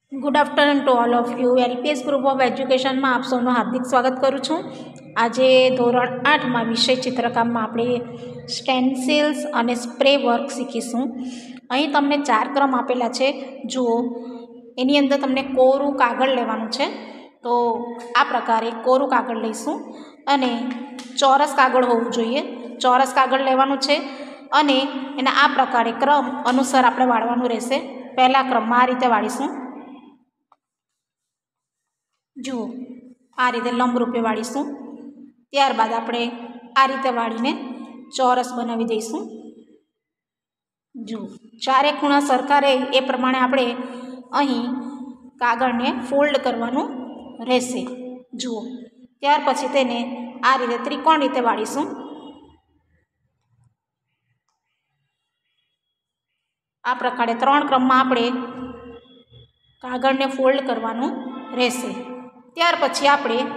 Good afternoon to all of you. LPS group of એજ્યુકેશનમાં આપ સૌનું હાર્દિક સ્વાગત કરું છું. આજે ધોરણ 8માં વિષય ચિત્રકામમાં આપણે સ્ટેન્સિલ્સ અને સ્પ્રે વર્ક શીખીશું. અહીં તમને 4 ક્રમ આપેલા છે. જુઓ, એની અંદર તમને કોરું કાગળ લેવાનું છે. તો આ પ્રકારે કોરું કાગળ લઈશું અને ચોરસ કાગળ હોવું જોઈએ. ચોરસ કાગળ લેવાનું છે અને એના આ પ્રકારે ક્રમ અનુસાર આપણે વાળવાનું રહેશે. પહેલા ક્રમમાં આ રીતે વાળીશું. જુઓ, આ રીતે લંબરૂપે વાળીશું. ત્યારબાદ આપણે આ રીતે વાળીને ચોરસ બનાવી દઈશું. જુઓ, ચારે ખૂણા સરખા રહે એ પ્રમાણે આપણે અહીં કાગળને ફોલ્ડ કરવાનું રહેશે. જુઓ, ત્યાર પછી તેને આ રીતે ત્રિકોણ રીતે વાળીશું. આ પ્રકારે 3 ક્રમમાં આપણે કાગળને ફોલ્ડ કરવાનું રહેશે. ત્યાર પછી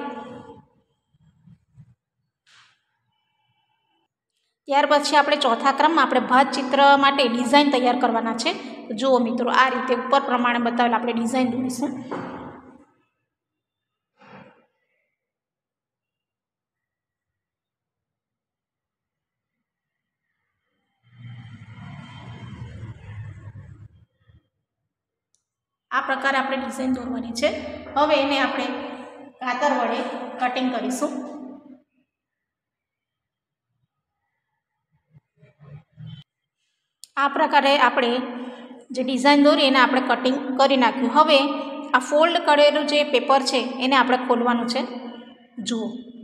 આપણે ચોથા ક્રમમાં આપણે ભાત ચિત્ર માટે ડિઝાઇન તૈયાર કરવાના છે. જુઓ મિત્રો, આ રીતે ઉપર પ્રમાણે બતાવેલ આપણે ડિઝાઇન દોરીશું. આ પ્રકારે આપણે ડિઝાઇન દોરવાની છે. હવે એને આપણે કાતર વડે કટિંગ કરીશું. આ પ્રકારે આપણે જે ડિઝાઇન દોરી એને આપણે કટિંગ કરી નાખ્યું. હવે આ ફોલ્ડ કરેલું જે પેપર છે એને આપણે ખોલવાનું છે. જુઓ,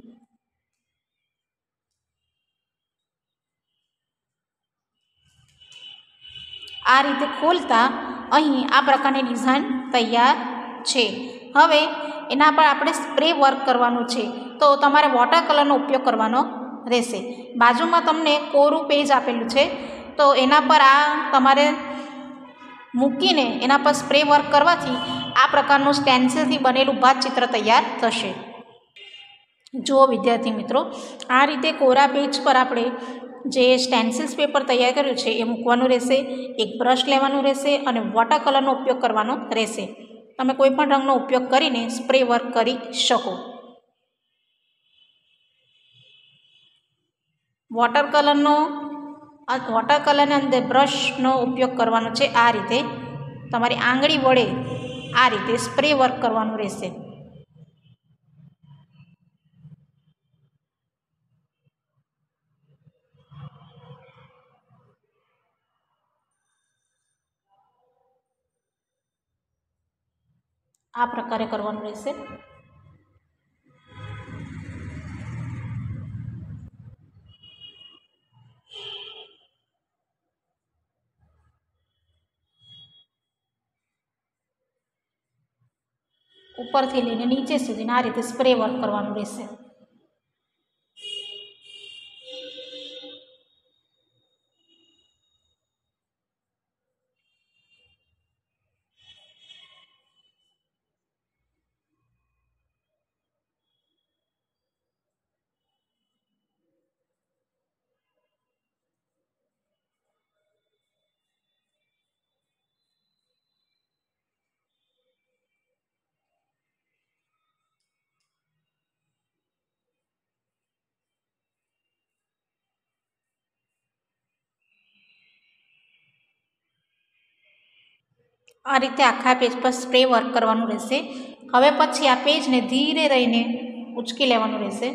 આ રીતે ખોલતા અહીં આ પ્રકારની ડિઝાઇન તૈયાર છે. હવે એના પર આપણે સ્પ્રે વર્ક કરવાનું છે. તો તમારે વોટર કલરનો ઉપયોગ કરવાનો રહેશે. બાજુમાં તમને કોરું પેજ આપેલું છે, તો એના પર આ તમારે મૂકીને એના પર સ્પ્રે વર્ક કરવાથી આ પ્રકારનું સ્ટેન્સિલથી બનેલું ભાત ચિત્ર તૈયાર થશે. જુઓ વિદ્યાર્થી મિત્રો, આ રીતે કોરા પેજ પર આપણે જે સ્ટેન્સિલ્સ પેપર તૈયાર કર્યું છે એ મૂકવાનું રહેશે. એક બ્રશ લેવાનું રહેશે અને વોટર કલરનો ઉપયોગ કરવાનો રહેશે. તમે કોઈ પણ રંગનો ઉપયોગ કરીને સ્પ્રે વર્ક કરી શકો. વોટર કલરની અંદર બ્રશનો ઉપયોગ કરવાનો છે. આ રીતે તમારી આંગળી વડે આ રીતે સ્પ્રે વર્ક કરવાનું રહેશે. આ પ્રકારે કરવાનું રહેશે. ઉપરથી લઈને નીચે સુધી આ રીતે સ્પ્રે વર્ક કરવાનું રહેશે. આ રીતે આખા પેજ પર સ્પ્રે વર્ક કરવાનું રહેશે. હવે પછી આ પેજને ધીરે રહીને ઉચકી લેવાનું રહેશે.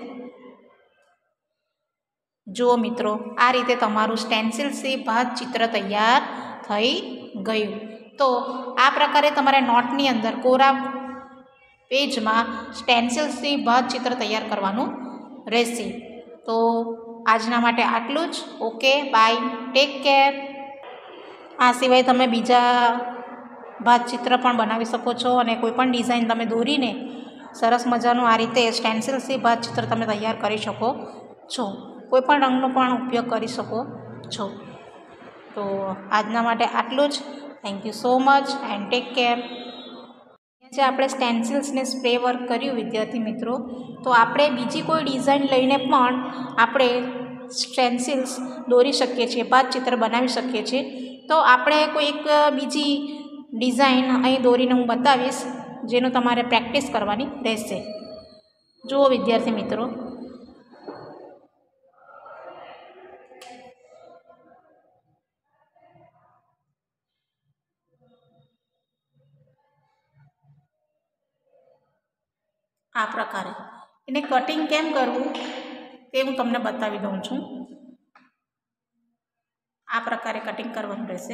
જુઓ મિત્રો, આ રીતે તમારું સ્ટેન્સિલથી ભાત ચિત્ર તૈયાર થઈ ગયું. તો આ પ્રકારે તમારે નોટની અંદર કોરા પેજમાં સ્ટેન્સિલથી ભાત ચિત્ર તૈયાર કરવાનું રહેશે. તો આજના માટે આટલું જ. Okay, bye, take care. આ સિવાય તમે બીજા ભાત ચિત્ર પણ બનાવી શકો છો અને કોઈ પણ ડિઝાઇન તમે દોરીને સરસ મજાનું આ રીતે સ્ટેન્સિલથી ભાત ચિત્ર તમે તૈયાર કરી શકો છો. કોઈ પણ રંગનો પણ ઉપયોગ કરી શકો છો. તો આજના માટે આટલું જ. Thank you so much and take care. જે આપણે સ્ટેન્સિલ્સને સ્પ્રે વર્ક કર્યું વિદ્યાર્થી મિત્રો, તો આપણે બીજી કોઈ ડિઝાઇન લઈને પણ આપણે સ્ટેન્સિલ્સ દોરી શકીએ છીએ, ભાત ચિત્ર બનાવી શકીએ છીએ. તો આપણે કોઈ એક બીજી ડિઝાઇન અહીં દોરીને હું બતાવીશ, જેનો તમારે પ્રેક્ટિસ કરવાની રહેશે. જુઓ વિદ્યાર્થી મિત્રો, આ પ્રકારે એને કટિંગ કેમ કરવું તે હું તમને બતાવી દઉં છું. આ પ્રકારે કટિંગ કરવાનું રહેશે.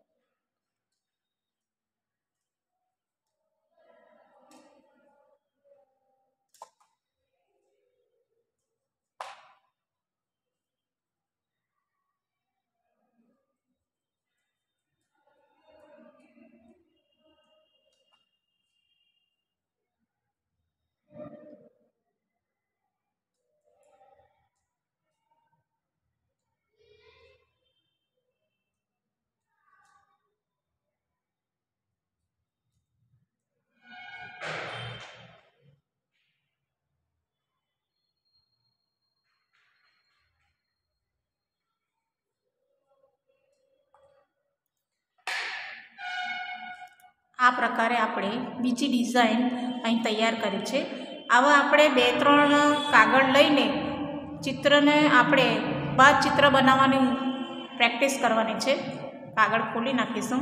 આ પ્રકારે આપણે બીજી ડિઝાઇન અહીં તૈયાર કરી છે. આવા આપણે 2-3 કાગળ લઈને ચિત્રને આપણે બાદ ચિત્ર બનાવવાની પ્રેક્ટિસ કરવાની છે. કાગળ ખોલી નાખીશું.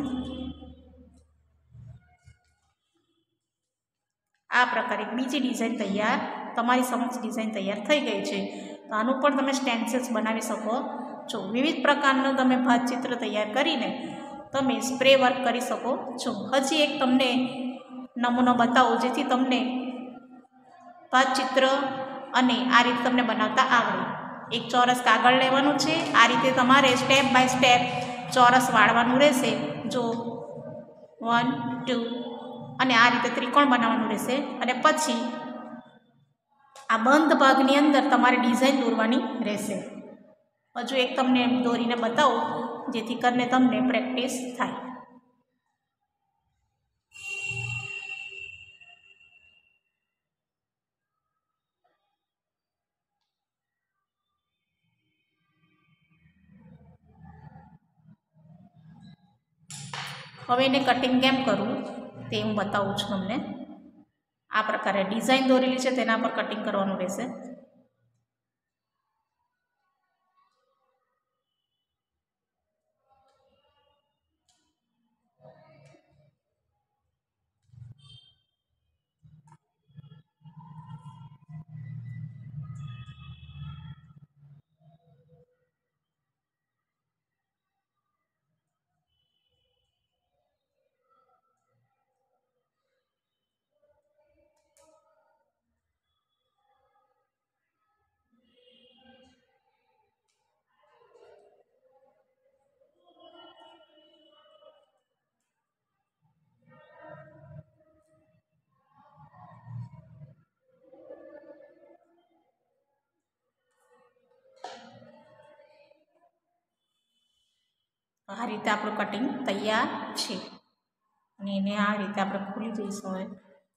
આ પ્રકારે બીજી ડિઝાઇન તૈયાર, તમારી સમક્ષ ડિઝાઇન તૈયાર થઈ ગઈ છે. તો આનું પણ તમે સ્ટેન્સિલ્સ બનાવી શકો છો. વિવિધ પ્રકારનું તમે ભાત ચિત્ર તૈયાર કરીને તમે સ્પ્રે વર્ક કરી શકો છો. હજી એક તમને નમૂનો બતાવો, જેથી તમને ભાત ચિત્ર અને આ રીતે તમને બનાવતા આવડે. એક ચોરસ કાગળ લેવાનું છે. આ રીતે તમારે સ્ટેપ બાય સ્ટેપ ચોરસ વાળવાનું રહેશે. જો 1 2 અને આ રીતે ત્રિકોણ બનાવવાનું રહેશે. અને પછી આ બંધ ભાગની અંદર તમારે ડિઝાઇન દોરવાની રહેશે. હજુ એક તમને દોરીને બતાવું, જેથી કરીને તમને પ્રેક્ટિસ થાય. હવે એને કટિંગ કેમ કરવું તે હું બતાવું છું તમને. આ પ્રકારે ડિઝાઇન દોરેલી છે તેના પર કટિંગ કરવાનું રહેશે. આ રીતે આપણું કટિંગ તૈયાર છે. અને એને આ રીતે આપણે ખોલી દઈશું. હવે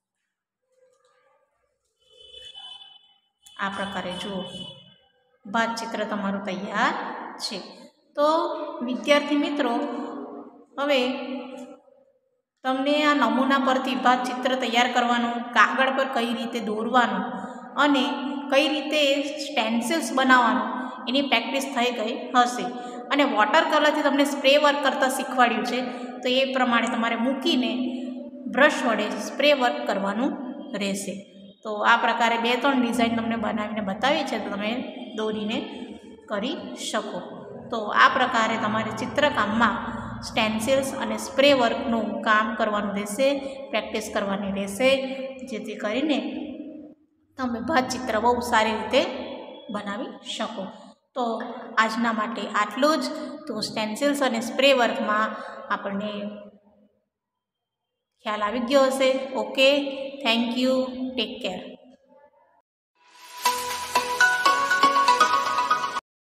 આ પ્રકારે જુઓ, ભાત ચિત્ર તમારું તૈયાર છે. તો વિદ્યાર્થી મિત્રો, હવે તમને આ નમૂના પરથી ભાત ચિત્ર તૈયાર કરવાનું, કાગળ પર કઈ રીતે દોરવાનું અને કઈ રીતે સ્ટેન્સિલ્સ બનાવવાનું એની પ્રેક્ટિસ થઈ ગઈ હશે. અને વોટર કલરથી તમને સ્પ્રે વર્ક કરતાં શીખવાડ્યું છે. તો એ પ્રમાણે તમારે મૂકીને બ્રશ વડે સ્પ્રે વર્ક કરવાનું રહેશે. તો આ પ્રકારે 2-3 ડિઝાઇન તમને બનાવીને બતાવી છે, તો તમે દોરીને કરી શકો. તો આ પ્રકારે તમારે ચિત્રકામમાં સ્ટેન્સિલ્સ અને સ્પ્રે વર્કનું કામ કરવાનું રહેશે, પ્રેક્ટિસ કરવાની રહેશે, જેથી કરીને તમે ભાત ચિત્ર બહુ સારી રીતે બનાવી શકો. તો આજના માટે આટલું જ. તો સ્ટેન્સિલ્સ અને સ્પ્રે વર્કમાં આપણને ખ્યાલ આવી ગયો હશે. Okay, thank you, take care.